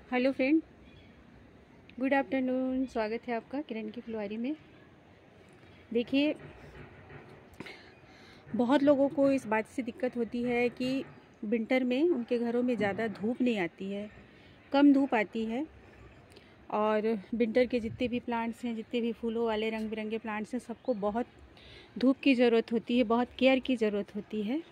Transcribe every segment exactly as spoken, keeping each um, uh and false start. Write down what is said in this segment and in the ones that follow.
Hello friend, good afternoon. स्वागत है आपका किरण की फुलवारी में। देखिए, बहुत लोगों को इस बात से दिक्कत होती है कि विंटर में उनके घरों में ज़्यादा धूप नहीं आती है, कम धूप आती है। और विंटर के जितने भी प्लांट्स हैं, जितने भी फूलों वाले रंग बिरंगे प्लांट्स हैं, सबको बहुत धूप की ज़रूरत होती है, बहुत केयर की ज़रूरत होती है।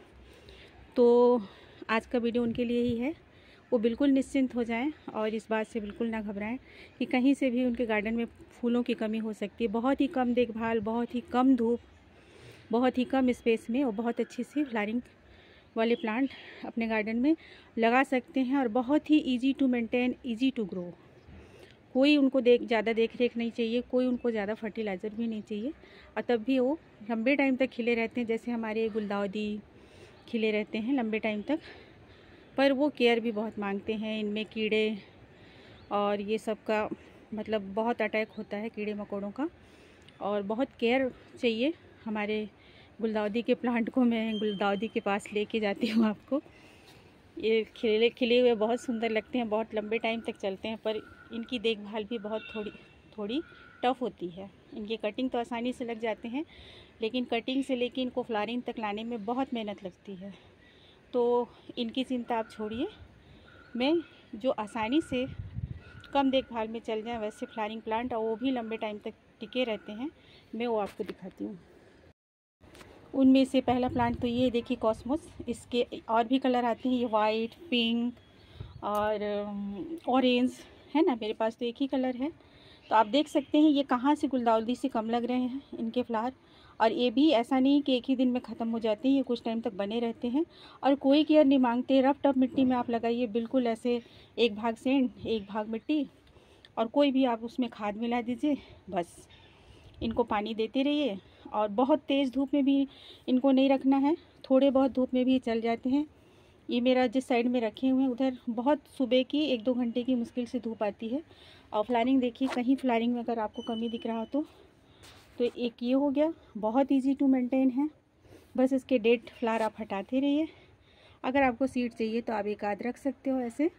तो आज का वीडियो उनके लिए ही है। वो बिल्कुल निश्चिंत हो जाएं और इस बात से बिल्कुल ना घबराएं कि कहीं से भी उनके गार्डन में फूलों की कमी हो सकती है। बहुत ही कम देखभाल, बहुत ही कम धूप, बहुत ही कम स्पेस में और बहुत अच्छी सी फ्लावरिंग वाले प्लांट अपने गार्डन में लगा सकते हैं। और बहुत ही easy to maintain, easy to grow. कोई उनको देख ज़्यादा देख रेख नहीं चाहिए, कोई उनको ज़्यादा फर्टिलाइज़र भी नहीं चाहिए, और तब भी वो लंबे टाइम तक खिले रहते हैं। जैसे हमारे गुलदाउदी खिले रहते हैं लंबे टाइम तक, पर वो केयर भी बहुत मांगते हैं। इनमें कीड़े और ये सब का मतलब बहुत अटैक होता है, कीड़े मकोड़ों का, और बहुत केयर चाहिए। हमारे गुलदाउदी के प्लांट को मैं गुलदाउदी के पास लेके जाती हूँ आपको। ये खिले खिले हुए बहुत सुंदर लगते हैं, बहुत लंबे टाइम तक चलते हैं, पर इनकी देखभाल भी बहुत थोड़ी थोड़ी टफ़ होती है। इनकी कटिंग तो आसानी से लग जाते हैं, लेकिन कटिंग से लेके इनको फ्लावरिंग तक लाने में बहुत मेहनत लगती है। तो इनकी चिंता आप छोड़िए। मैं जो आसानी से कम देखभाल में चल जाए वैसे फ्लावरिंग प्लांट, और वो भी लंबे टाइम तक टिके रहते हैं, मैं वो आपको दिखाती हूँ। उनमें से पहला प्लांट तो ये देखिए, कॉस्मोस। इसके और भी कलर आते हैं, ये वाइट, पिंक और ऑरेंज है ना। मेरे पास तो एक ही कलर है। तो आप देख सकते हैं ये कहाँ से गुलदाउदी से कम लग रहे हैं इनके फ्लावर। और ये भी ऐसा नहीं कि एक ही दिन में ख़त्म हो जाते हैं, ये कुछ टाइम तक बने रहते हैं और कोई केयर नहीं मांगते। रफ टफ मिट्टी में आप लगाइए, बिल्कुल ऐसे एक भाग सेंड एक भाग मिट्टी, और कोई भी आप उसमें खाद मिला दीजिए, बस इनको पानी देते रहिए। और बहुत तेज़ धूप में भी इनको नहीं रखना है, थोड़े बहुत धूप में भी चल जाते हैं। ये मेरा जिस साइड में रखे हुए हैं उधर बहुत सुबह की एक दो घंटे की मुश्किल से धूप आती है। और फ्लावरिंग देखिए, कहीं फ्लावरिंग में अगर आपको कमी दिख रहा हो तो तो एक ये हो गया, बहुत इजी टू मेंटेन है। बस इसके डेड फ्लावर आप हटाते रहिए। अगर आपको सीड चाहिए तो आप एक आध रख सकते हो ऐसे।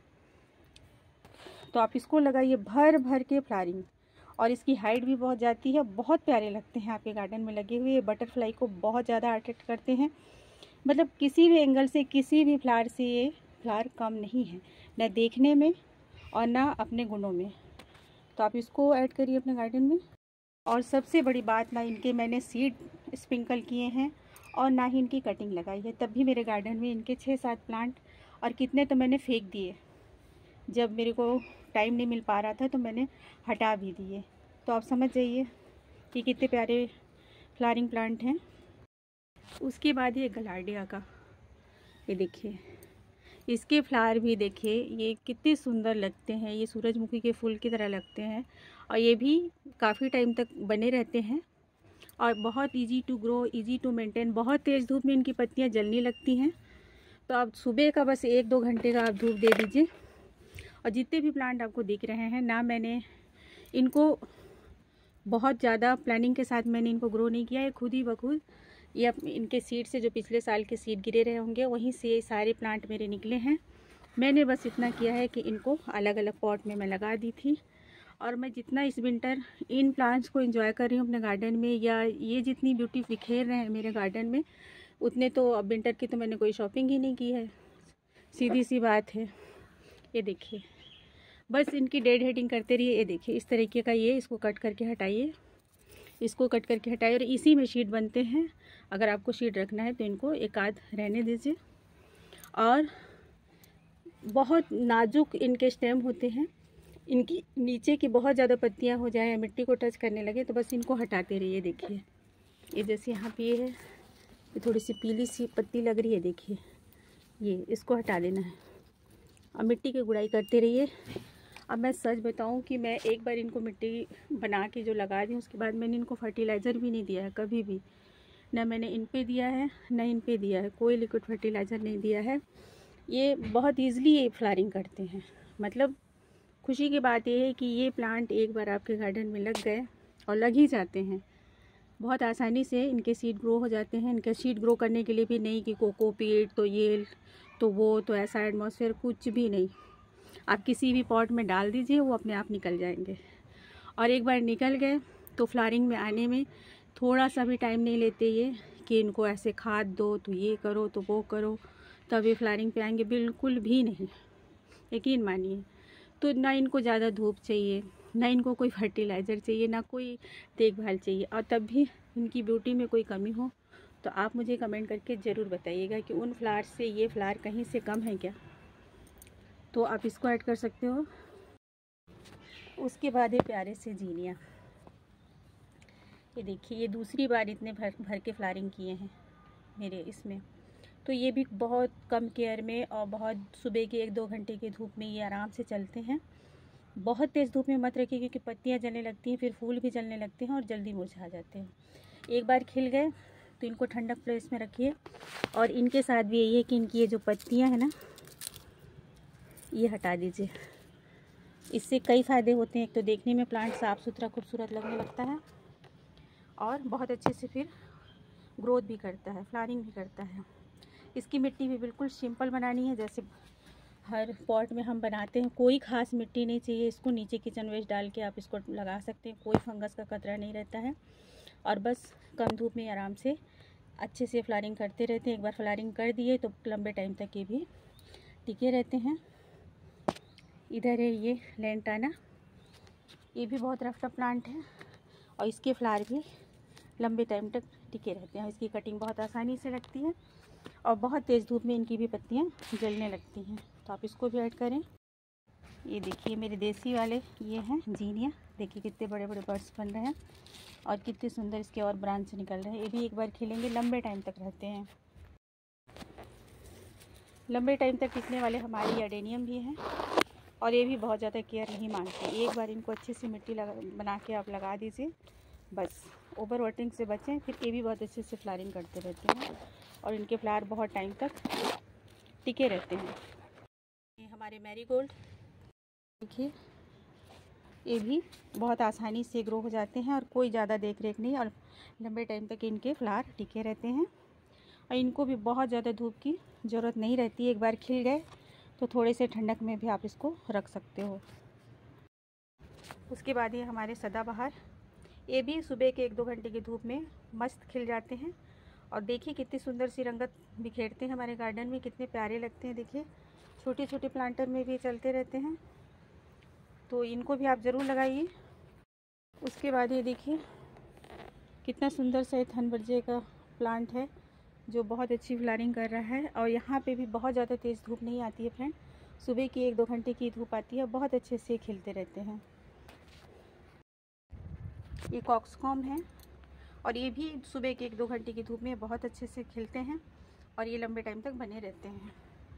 तो आप इसको लगाइए भर भर के फ्लावरिंग, और इसकी हाइट भी बहुत जाती है, बहुत प्यारे लगते हैं आपके गार्डन में लगे हुए। बटरफ्लाई को बहुत ज़्यादा अट्रैक्ट करते हैं। मतलब किसी भी एंगल से, किसी भी फ्लावर से ये फ्लावर कम नहीं है, ना देखने में और ना अपने गुणों में। तो आप इसको ऐड करिए अपने गार्डन में। और सबसे बड़ी बात, ना इनके मैंने सीड स्प्रिंकल किए हैं और ना ही इनकी कटिंग लगाई है, तब भी मेरे गार्डन में इनके छः सात प्लांट, और कितने तो मैंने फेंक दिए। जब मेरे को टाइम नहीं मिल पा रहा था तो मैंने हटा भी दिए। तो आप समझ जाइए कि कितने प्यारे फ्लावरिंग प्लांट हैं। उसके बाद ये गलार्डिया का, ये देखिए, इसके फ्लावर भी देखिए ये कितने सुंदर लगते हैं। ये सूरजमुखी के फूल की तरह लगते हैं, और ये भी काफ़ी टाइम तक बने रहते हैं, और बहुत easy to grow, easy to maintain. बहुत तेज़ धूप में इनकी पत्तियां जलने लगती हैं, तो आप सुबह का बस एक दो घंटे का आप धूप दे दीजिए। और जितने भी प्लांट आपको दिख रहे हैं ना, मैंने इनको बहुत ज़्यादा प्लानिंग के साथ मैंने इनको ग्रो नहीं किया है, खुद ही बखुद ये इनके सीड से, जो पिछले साल के सीड गिरे रहे होंगे वहीं से सारे प्लांट मेरे निकले हैं। मैंने बस इतना किया है कि इनको अलग अलग पॉट में मैं लगा दी थी। और मैं जितना इस विंटर इन प्लांट्स को एंजॉय कर रही हूँ अपने गार्डन में, या ये जितनी ब्यूटी बिखेर रहे हैं मेरे गार्डन में, उतने तो अब विंटर की तो मैंने कोई शॉपिंग ही नहीं की है, सीधी सी बात है। ये देखिए, बस इनकी डेड हेडिंग करते रहिए। ये देखिए इस तरीके का, ये इसको कट करके हटाइए, इसको कट करके हटाइए, और इसी में शीट बनते हैं। अगर आपको शीट रखना है तो इनको एक आध रहने दीजिए। और बहुत नाजुक इनके स्टेम होते हैं, इनकी नीचे की बहुत ज़्यादा पत्तियां हो जाए, मिट्टी को टच करने लगे, तो बस इनको हटाते रहिए। देखिए ये जैसे यहाँ पे ये है, ये थोड़ी सी पीली सी पत्ती लग रही है, देखिए ये, इसको हटा देना है। और मिट्टी की गुड़ाई करते रहिए। अब मैं सच बताऊं कि मैं एक बार इनको मिट्टी बना के जो लगा दी, उसके बाद मैंने इनको फर्टिलाइज़र भी नहीं दिया है कभी भी। ना मैंने इन पे दिया है, ना इन पे दिया है, कोई लिक्विड फर्टिलाइज़र नहीं दिया है। ये बहुत ईजिली ये फ्लावरिंग करते हैं। मतलब खुशी की बात यह है कि ये प्लांट एक बार आपके गार्डन में लग गए, और लग ही जाते हैं बहुत आसानी से। इनके सीड ग्रो हो जाते हैं। इनके सीड ग्रो करने के लिए भी नहीं कि कोकोपीट तो ये तो वो तो ऐसा एटमॉस्फेयर, कुछ भी नहीं। आप किसी भी पॉट में डाल दीजिए, वो अपने आप निकल जाएंगे। और एक बार निकल गए तो फ्लावरिंग में आने में थोड़ा सा भी टाइम नहीं लेते ये कि इनको ऐसे खाद दो, तो ये करो, तो वो करो, तब ये फ्लावरिंग पे आएंगे, बिल्कुल भी नहीं, यकीन मानिए। तो ना इनको ज़्यादा धूप चाहिए, ना इनको कोई फर्टिलाइज़र चाहिए, ना कोई देखभाल चाहिए। और तब भी इनकी ब्यूटी में कोई कमी हो तो आप मुझे कमेंट करके ज़रूर बताइएगा कि उन फ्लावर से ये फ्लावर कहीं से कम है क्या, तो आप इसको ऐड कर सकते हो। उसके बाद है प्यारे से जीनिया। ये देखिए, ये दूसरी बार इतने भर भर के फ्लावरिंग किए हैं मेरे इसमें। तो ये भी बहुत कम केयर में और बहुत सुबह के एक दो घंटे की धूप में ये आराम से चलते हैं। बहुत तेज़ धूप में मत रखिए क्योंकि पत्तियां जलने लगती हैं, फिर फूल भी जलने लगते हैं और जल्दी मुरझा जाते हैं। एक बार खिल गए तो इनको ठंडक प्लेस में रखिए। और इनके साथ भी यही है कि इनकी ये जो पत्तियां हैं ना, ये हटा दीजिए। इससे कई फ़ायदे होते हैं। एक तो देखने में प्लांट साफ़ सुथरा खूबसूरत लगने लगता है और बहुत अच्छे से फिर ग्रोथ भी करता है, फ्लावरिंग भी करता है। इसकी मिट्टी भी बिल्कुल सिंपल बनानी है, जैसे हर पॉट में हम बनाते हैं। कोई ख़ास मिट्टी नहीं चाहिए इसको। नीचे किचन वेस्ट डाल के आप इसको लगा सकते हैं, कोई फंगस का खतरा नहीं रहता है। और बस कम धूप में आराम से अच्छे से फ्लावरिंग करते रहते हैं। एक बार फ्लावरिंग कर दिए तो लंबे टाइम तक ये भी टिके रहते हैं। इधर है ये लेंटाना, ये भी बहुत रफ टफ प्लांट है और इसके फ्लावर भी लंबे टाइम तक टिके रहते हैं। इसकी कटिंग बहुत आसानी से लगती है और बहुत तेज़ धूप में इनकी भी पत्तियां जलने लगती हैं, तो आप इसको भी ऐड करें। ये देखिए मेरे देसी वाले ये हैं जीनिया। देखिए कितने बड़े बड़े बर्ड्स बन रहे हैं और कितने सुंदर इसके और ब्रांच निकल रहे हैं। ये भी एक बार खिलेंगे, लंबे टाइम तक रहते हैं। लंबे टाइम तक टिकने वाले हमारी एडेनियम भी हैं और ये भी बहुत ज़्यादा केयर नहीं मांगते। एक बार इनको अच्छे से मिट्टी लगा बना के आप लगा दीजिए, बस ओवर वाटरिंग से बचें। फिर ये भी बहुत अच्छे से फ्लावरिंग करते रहते हैं और इनके फ्लावर बहुत टाइम तक टिके रहते हैं। ये हमारे मैरीगोल्ड देखिए, ये भी बहुत आसानी से ग्रो हो जाते हैं और कोई ज़्यादा देख रेख नहीं, और लंबे टाइम तक इनके फ्लावर टिके रहते हैं और इनको भी बहुत ज़्यादा धूप की ज़रूरत नहीं रहती। एक बार खिल गए तो थोड़े से ठंडक में भी आप इसको रख सकते हो। उसके बाद ये हमारे सदाबहार, ये भी सुबह के एक दो घंटे की धूप में मस्त खिल जाते हैं और देखिए कितनी सुंदर सी रंगत बिखेरते हैं हमारे गार्डन में, कितने प्यारे लगते हैं। देखिए छोटे छोटे प्लांटर में भी चलते रहते हैं, तो इनको भी आप ज़रूर लगाइए। उसके बाद ये देखिए कितना सुंदर सा थनबरजे का प्लांट है जो बहुत अच्छी फ्लावरिंग कर रहा है। और यहाँ पे भी बहुत ज़्यादा तेज़ धूप नहीं आती है फ्रेंड, सुबह की एक दो घंटे की धूप आती है, बहुत अच्छे से खिलते रहते हैं। ये कॉक्सकॉम है और ये भी सुबह के एक दो घंटे की धूप में बहुत अच्छे से खिलते हैं और ये लंबे टाइम तक बने रहते हैं।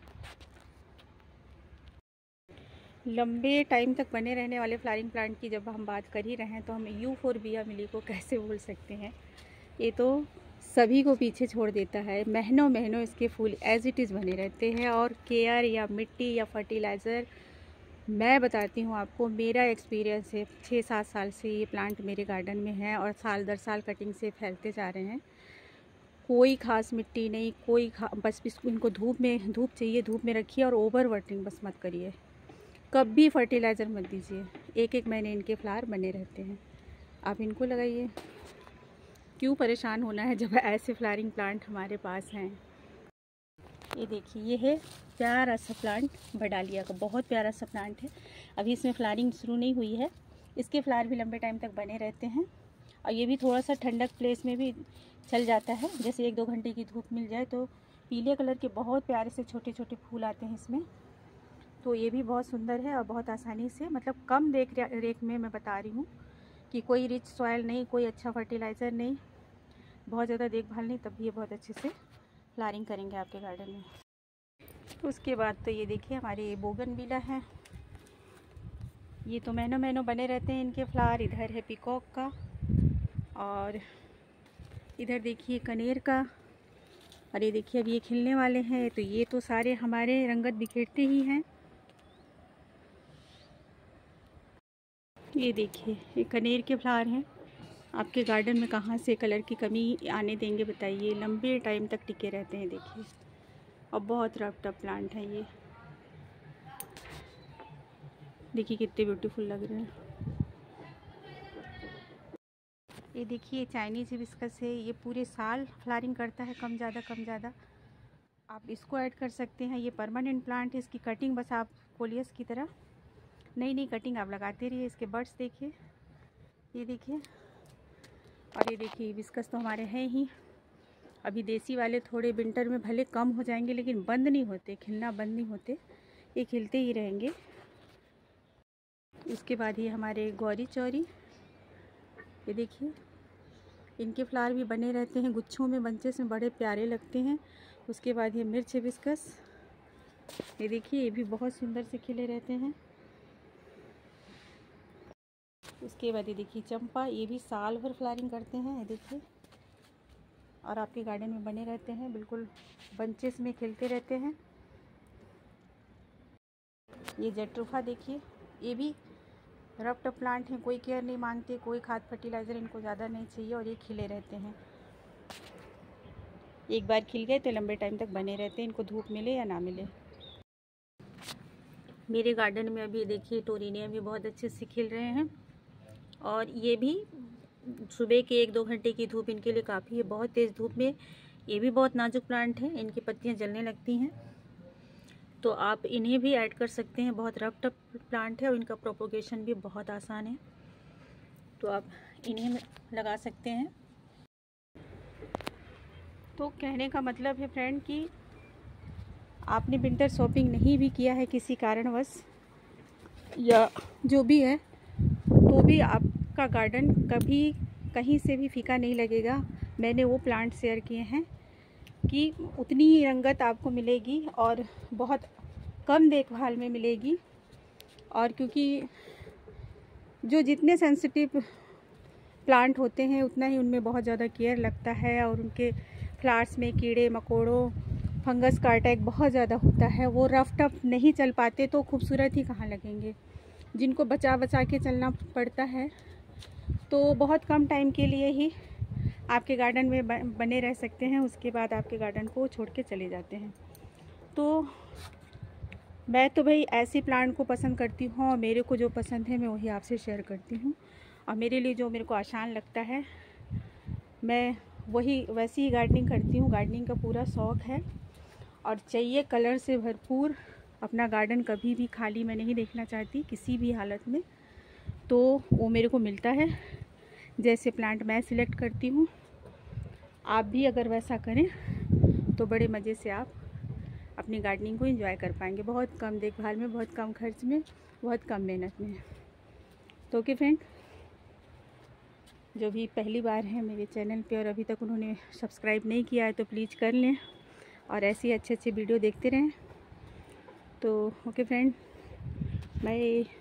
लंबे टाइम तक बने रहने वाले फ्लावरिंग प्लांट की जब हम बात कर ही रहे हैं तो हम यूफोरबिया मिली को कैसे भूल सकते हैं। ये तो सभी को पीछे छोड़ देता है। महीनों महीनों इसके फूल एज इट इज़ बने रहते हैं और केयर या मिट्टी या फर्टिलाइज़र मैं बताती हूँ आपको, मेरा एक्सपीरियंस है। छः सात साल से ये प्लांट मेरे गार्डन में है और साल दर साल कटिंग से फैलते जा रहे हैं। कोई ख़ास मिट्टी नहीं, कोई खा बस इनको धूप में धूप चाहिए, धूप में रखिए और ओवर वाटरिंग बस मत करिए, कभी फर्टिलाइज़र मत दीजिए। एक एक महीने इनके फ्लावर बने रहते हैं, आप इनको लगाइए। क्यों परेशान होना है जब ऐसे फ्लावरिंग प्लांट हमारे पास हैं। ये देखिए ये है प्यारा सा प्लांट, बडालिया का बहुत प्यारा सा प्लांट है। अभी इसमें फ्लावरिंग शुरू नहीं हुई है। इसके फ्लावर भी लंबे टाइम तक बने रहते हैं और ये भी थोड़ा सा ठंडक प्लेस में भी चल जाता है। जैसे एक दो घंटे की धूप मिल जाए तो पीले कलर के बहुत प्यारे से छोटे छोटे फूल आते हैं इसमें। तो ये भी बहुत सुंदर है और बहुत आसानी से, मतलब कम देख रेख में मैं बता रही हूँ कि कोई रिच सॉइल नहीं, कोई अच्छा फर्टिलाइज़र नहीं, बहुत ज़्यादा देखभाल नहीं, तब भी ये बहुत अच्छे से फ्लावरिंग करेंगे आपके गार्डन में। उसके बाद तो ये देखिए हमारे ये बोगनविला है, ये तो महीनों महीनों बने रहते हैं इनके फ्लावर। इधर है पीकॉक का और इधर देखिए कनेर का, और ये देखिए अब ये खिलने वाले हैं। तो ये तो सारे हमारे रंगत बिखेरते ही हैं। ये देखिए ये कनेर के फ्लावर हैं। आपके गार्डन में कहाँ से कलर की कमी आने देंगे बताइए, लंबे टाइम तक टिके रहते हैं। देखिए और बहुत रफ टफ प्लांट है ये। देखिए कितने ब्यूटीफुल लग रहे हैं। ये देखिए चाइनीज़ हिबिस्कस है, ये पूरे साल फ्लावरिंग करता है, कम ज़्यादा कम ज़्यादा। आप इसको ऐड कर सकते हैं। ये परमानेंट प्लांट है, इसकी कटिंग बस आप कोलियस की तरह नई नई कटिंग आप लगाते रहिए। इसके बर्ड्स देखिए, ये देखिए। और ये देखिए हिबिस्कस तो हमारे हैं ही। अभी देसी वाले थोड़े विंटर में भले कम हो जाएंगे, लेकिन बंद नहीं होते, खिलना बंद नहीं होते, ये खिलते ही रहेंगे। इसके बाद ये हमारे गौरी चौरी, ये देखिए इनके फ्लावर भी बने रहते हैं गुच्छों में, बंचेस में, बड़े प्यारे लगते हैं। उसके बाद ये मिर्च हिबिस्कस, ये देखिए ये भी बहुत सुंदर से खिले रहते हैं। उसके बाद ये देखिए चंपा, ये भी साल भर फ्लावरिंग करते हैं, ये देखिए, और आपके गार्डन में बने रहते हैं, बिल्कुल बंचेस में खिलते रहते हैं। ये जेट्रूफा देखिए, ये भी रफ टफ प्लांट हैं, कोई केयर नहीं मांगते, कोई खाद फर्टिलाइज़र इनको ज़्यादा नहीं चाहिए, और ये खिले रहते हैं। एक बार खिल गए तो लंबे टाइम तक बने रहते हैं, इनको धूप मिले या ना मिले। मेरे गार्डन में अभी देखिए टोरिनिया भी बहुत अच्छे से खिल रहे हैं, और ये भी सुबह के एक दो घंटे की धूप इनके लिए काफ़ी है। बहुत तेज़ धूप में ये भी बहुत नाजुक प्लांट है, इनकी पत्तियां जलने लगती हैं, तो आप इन्हें भी ऐड कर सकते हैं। बहुत रफ टफ प्लांट है और इनका प्रोपोगेशन भी बहुत आसान है, तो आप इन्हें लगा सकते हैं। तो कहने का मतलब है फ्रेंड कि आपने विंटर शॉपिंग नहीं भी किया है किसी कारणवश या जो भी है, तो भी आपका गार्डन कभी कहीं से भी फीका नहीं लगेगा। मैंने वो प्लांट शेयर किए हैं कि उतनी ही रंगत आपको मिलेगी और बहुत कम देखभाल में मिलेगी। और क्योंकि जो जितने सेंसिटिव प्लांट होते हैं उतना ही उनमें बहुत ज़्यादा केयर लगता है, और उनके फ्लावर्स में कीड़े मकोड़ों फंगस का अटैक बहुत ज़्यादा होता है। वो रफ टफ नहीं चल पाते तो खूबसूरत ही कहाँ लगेंगे। जिनको बचा बचा के चलना पड़ता है तो बहुत कम टाइम के लिए ही आपके गार्डन में बने रह सकते हैं, उसके बाद आपके गार्डन को छोड़ के चले जाते हैं। तो मैं तो भाई ऐसी प्लांट को पसंद करती हूँ, और मेरे को जो पसंद है मैं वही आपसे शेयर करती हूँ, और मेरे लिए जो मेरे को आसान लगता है मैं वही वैसी ही गार्डनिंग करती हूँ। गार्डनिंग का पूरा शौक़ है और चाहिए कलर से भरपूर। अपना गार्डन कभी भी खाली मैं नहीं देखना चाहती किसी भी हालत में, तो वो मेरे को मिलता है जैसे प्लांट मैं सिलेक्ट करती हूँ। आप भी अगर वैसा करें तो बड़े मज़े से आप अपनी गार्डनिंग को एंजॉय कर पाएंगे, बहुत कम देखभाल में, बहुत कम खर्च में, बहुत कम मेहनत में। तो ओके फ्रेंड, जो भी पहली बार है मेरे चैनल पे और अभी तक उन्होंने सब्सक्राइब नहीं किया है तो प्लीज़ कर लें, और ऐसे ही अच्छे अच्छे वीडियो देखते रहें। तो ओके फ्रेंड, बाय।